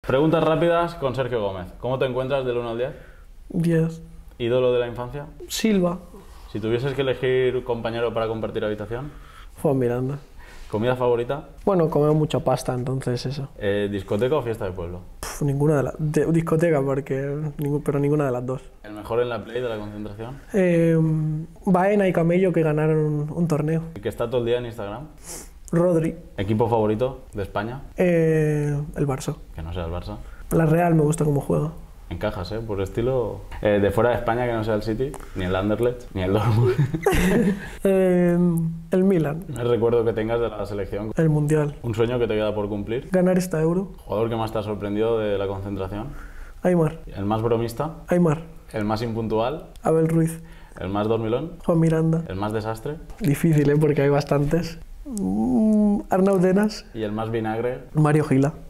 Preguntas rápidas con Sergio Gómez. ¿Cómo te encuentras del 1 al 10? 10. ¿Ídolo de la infancia? Silva. Si tuvieses que elegir compañero para compartir habitación. Juan Miranda. ¿Comida favorita? Bueno, comemos mucha pasta, entonces eso. ¿Discoteca o fiesta de pueblo? Ninguna de las... discoteca, pero ninguna de las dos. ¿El mejor en la play de la concentración? Baena y Camello, que ganaron un torneo. ¿El que está todo el día en Instagram? Rodri. ¿Equipo favorito de España? El Barça. Que no sea el Barça. La Real me gusta cómo juega. Encajas, ¿eh? Por estilo... de fuera de España, que no sea el City, ni el Anderlecht, ni el Dortmund. El Milan. El recuerdo que tengas de la selección. El Mundial. Un sueño que te queda por cumplir. Ganar esta Euro. ¿Jugador que más te ha sorprendido de la concentración? Aymar. ¿El más bromista? Aymar. ¿El más impuntual? Abel Ruiz. ¿El más dormilón? Juan Miranda. ¿El más desastre? Difícil, porque hay bastantes. Arnau Denas. ¿Y el más vinagre? Mario Gila.